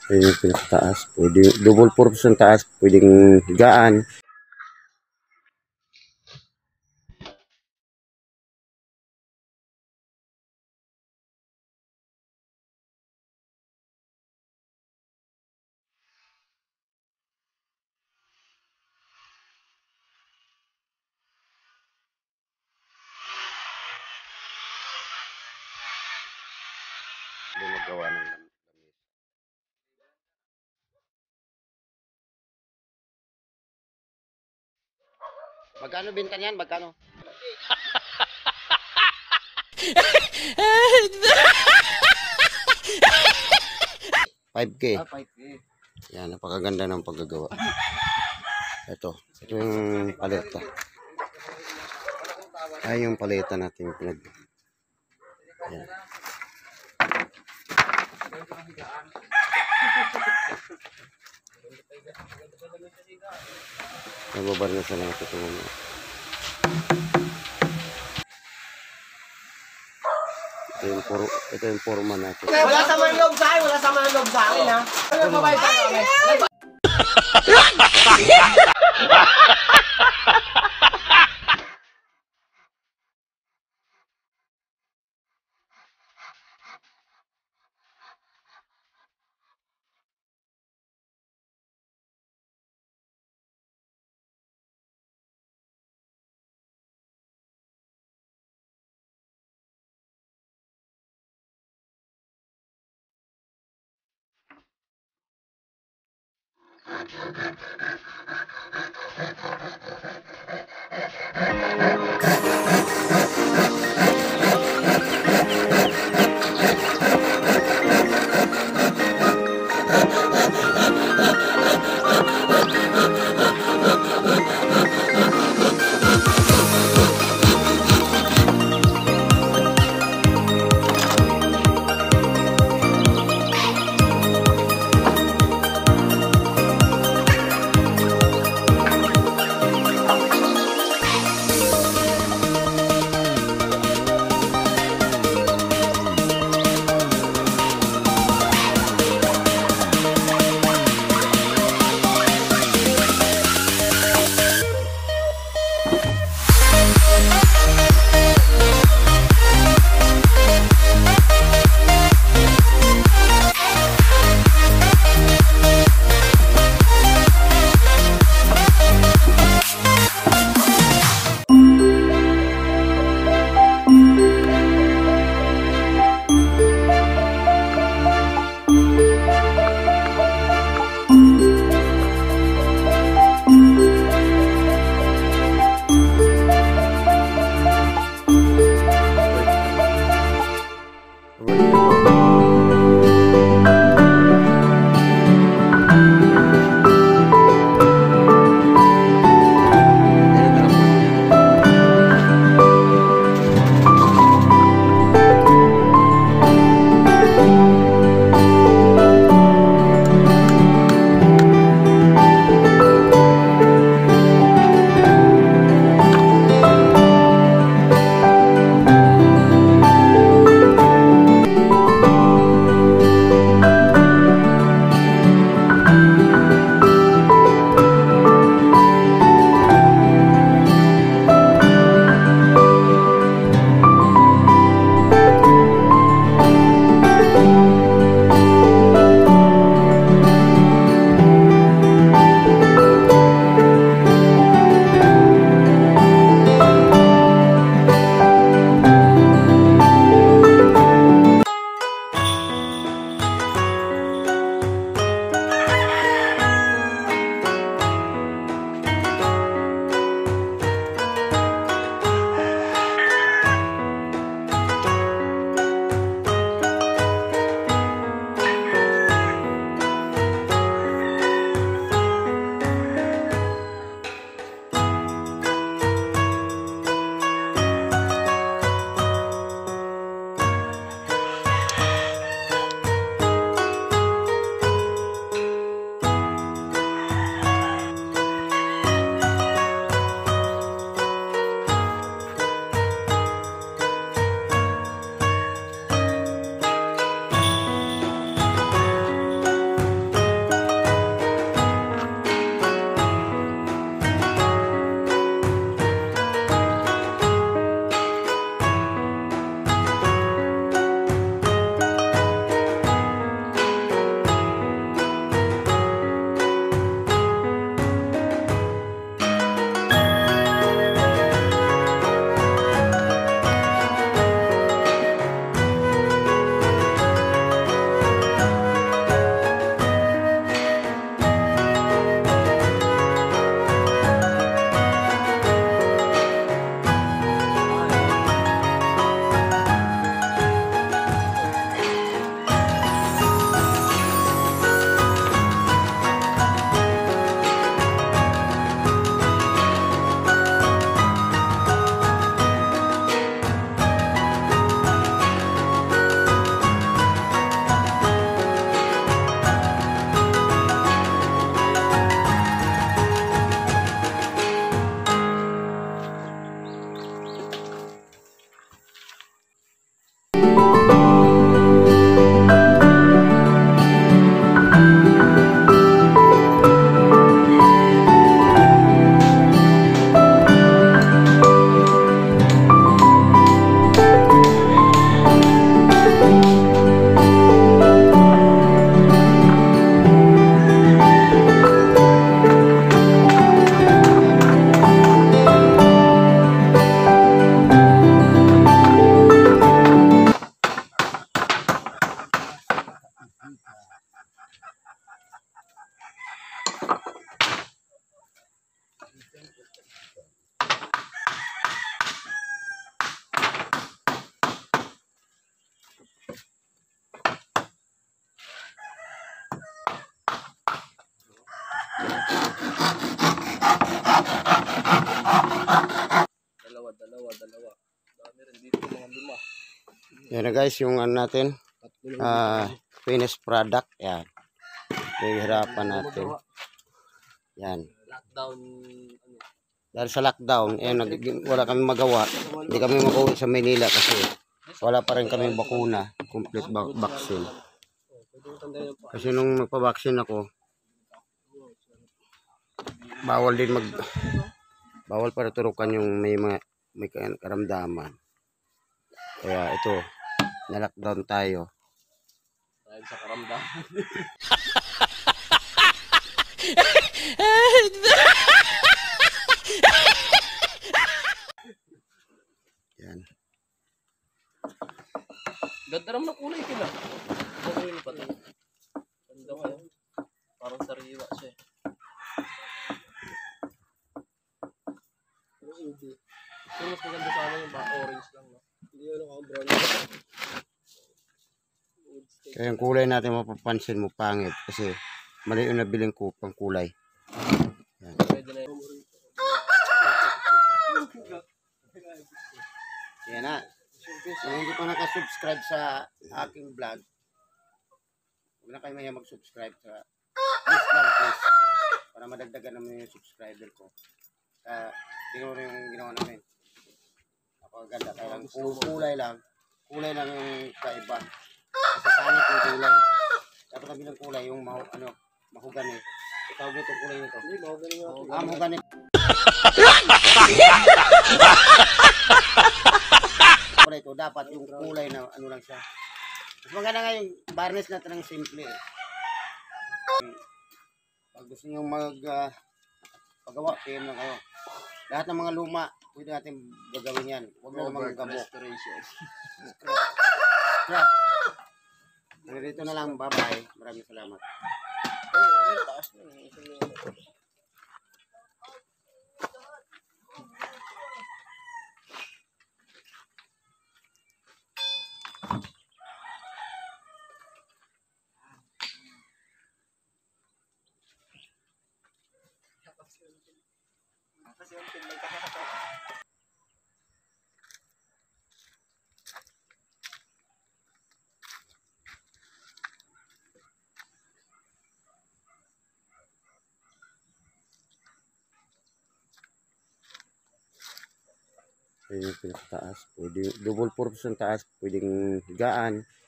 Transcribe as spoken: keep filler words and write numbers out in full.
Ayun yung pinakataas. Pwede, double purpose ang taas. Pwedeng higaan. Lumagawa ng lamesa. Magkano binta niyan? Magkano? five K. Ah, five K. Yan, napakaganda ng paggagawa. Ito, ito yung paleta. Ay, yung paleta natin pinag... Yan. Nababar na sa lang ito ito. Ito yung, por, ito yung forma natin. Wala sa mga loob sa akin, wala sa mga loob sa akin, ha? Ano ba ba ito? Yan na guys, yung ano natin, ah, finished product. Yan. Hihirapan natin. Yan. Lockdown. Dahil sa lockdown, eh, nag, wala kami magawa. Hindi kami makauwi sa Manila kasi wala pa rin kami bakuna. Complete ba- vaccine. Kasi nung magpa-vaccine ako, bawal din mag... Bawal para turukan yung may mga may karamdaman. Kaya ito, na-lockdown tayo. Dahil sa karamdaman. Yan. Ganda naman ng kulay kila. Okay pa to. Ganda kayo. Parang sariwa siya. Pero mas maganda sana yung ba orange lang, no? Hindi ano ka brown. Kaya yung kulay natin mapapansin mo pangit kasi mali yung nabiling ko pang kulay. Yan. Pwede na yung Yan na. Kung hindi pa nakasubscribe sa aking vlog, huwag na kayo maya mag-subscribe sa please lang, please. Para madagdagan naman yung subscriber ko. Kaya tingnan mo yung ginawa namin. Napakaganda. Kaya lang kulay lang. Kulay lang yung kaiba. Kasi pangit yung kulay. Dapat namin ng kulay yung mahu, ano, mahugani. Tawag nito kulay nito. Hindi, mahugani nga. Ah, mahugani. Kulay ito. Dapat yung kulay na ano lang siya. Mas maganda nga yung varnish natin ng simple eh. Pag gusto nyo mag uh, paggawa, P M lang kayo. Lahat ng mga luma, pwede natin gagawin yan. Huwag na naman gabo. Restoration. Scrap. Dito na lang. Bye-bye. Maraming salamat. Ay, ay, taas na. Ayun yung pinakataas. Pwede, double purpose ang taas. Pwedeng higaan.